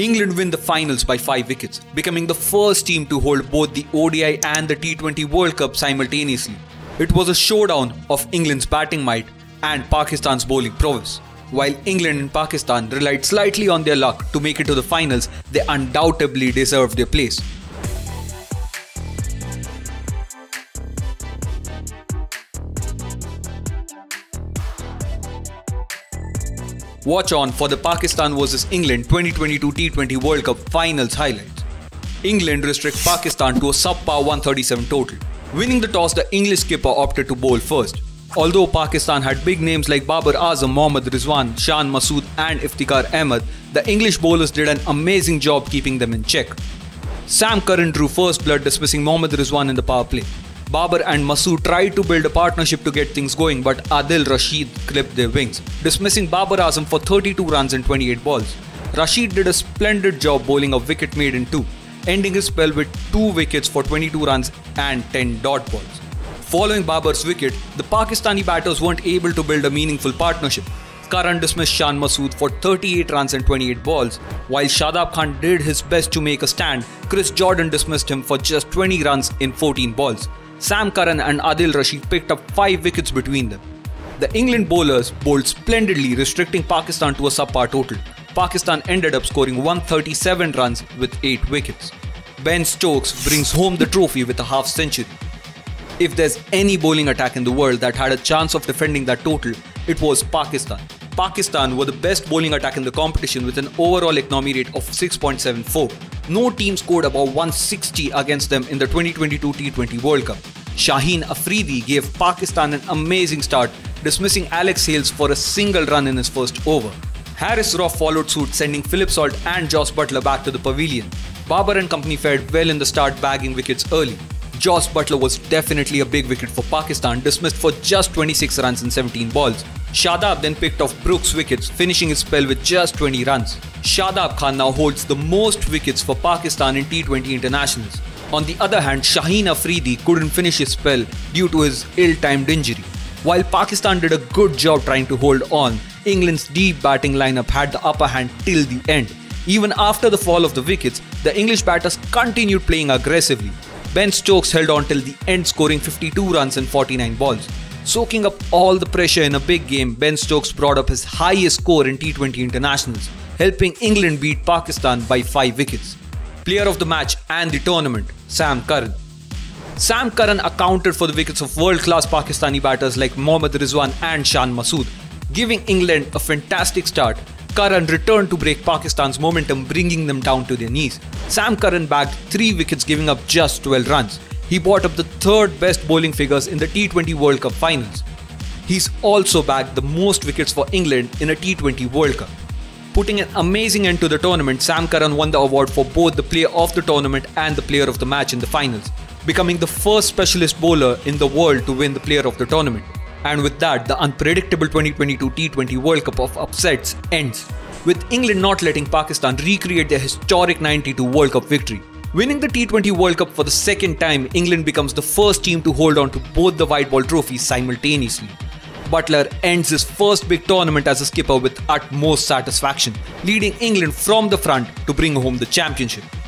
England win the finals by 5 wickets, becoming the first team to hold both the ODI and the T20 World Cup simultaneously. It was a showdown of England's batting might and Pakistan's bowling prowess. While England and Pakistan relied slightly on their luck to make it to the finals, they undoubtedly deserved their place. Watch on for the Pakistan vs England 2022 T20 World Cup Finals highlights. England restrict Pakistan to a subpar 137 total. Winning the toss, the English skipper opted to bowl first. Although Pakistan had big names like Babar Azam, Mohammad Rizwan, Shan Masood and Iftikhar Ahmed, the English bowlers did an amazing job keeping them in check. Sam Curran drew first blood, dismissing Mohammad Rizwan in the power play. Babar and Masood tried to build a partnership to get things going, but Adil Rashid clipped their wings, dismissing Babar Azam for 32 runs in 28 balls. Rashid did a splendid job bowling a wicket made in 2, ending his spell with 2 wickets for 22 runs and 10 dot balls. Following Babar's wicket, the Pakistani batters weren't able to build a meaningful partnership. Curran dismissed Shan Masood for 38 runs and 28 balls. While Shadab Khan did his best to make a stand, Chris Jordan dismissed him for just 20 runs in 14 balls. Sam Curran and Adil Rashid picked up 5 wickets between them. The England bowlers bowled splendidly, restricting Pakistan to a subpar total. Pakistan ended up scoring 137 runs with 8 wickets. Ben Stokes brings home the trophy with a half century. If there's any bowling attack in the world that had a chance of defending that total, it was Pakistan. Pakistan were the best bowling attack in the competition with an overall economy rate of 6.74. No team scored above 160 against them in the 2022 T20 World Cup. Shaheen Afridi gave Pakistan an amazing start, dismissing Alex Hales for a single run in his first over. Haris Rauf followed suit, sending Philip Salt and Jos Buttler back to the pavilion. Babar and company fared well in the start, bagging wickets early. Jos Buttler was definitely a big wicket for Pakistan, dismissed for just 26 runs in 17 balls. Shadab then picked off Brooks' wickets, finishing his spell with just 20 runs. Shadab Khan now holds the most wickets for Pakistan in T20 internationals. On the other hand, Shaheen Afridi couldn't finish his spell due to his ill-timed injury. While Pakistan did a good job trying to hold on, England's deep batting lineup had the upper hand till the end. Even after the fall of the wickets, the English batters continued playing aggressively. Ben Stokes held on till the end, scoring 52 runs in 49 balls. Soaking up all the pressure in a big game, Ben Stokes brought up his highest score in T20 internationals, helping England beat Pakistan by 5 wickets. Player of the match and the tournament, Sam Curran. Sam Curran accounted for the wickets of world-class Pakistani batters like Mohammad Rizwan and Shan Masood. Giving England a fantastic start, Curran returned to break Pakistan's momentum, bringing them down to their knees. Sam Curran bagged 3 wickets, giving up just 12 runs. He brought up the 3rd best bowling figures in the T20 World Cup finals. He's also bagged the most wickets for England in a T20 World Cup. Putting an amazing end to the tournament, Sam Curran won the award for both the player of the tournament and the player of the match in the finals, becoming the first specialist bowler in the world to win the player of the tournament. And with that, the unpredictable 2022 T20 World Cup of upsets ends, with England not letting Pakistan recreate their historic 92 World Cup victory. Winning the T20 World Cup for the second time, England becomes the first team to hold on to both the white ball trophies simultaneously. Buttler ends his first big tournament as a skipper with utmost satisfaction, leading England from the front to bring home the championship.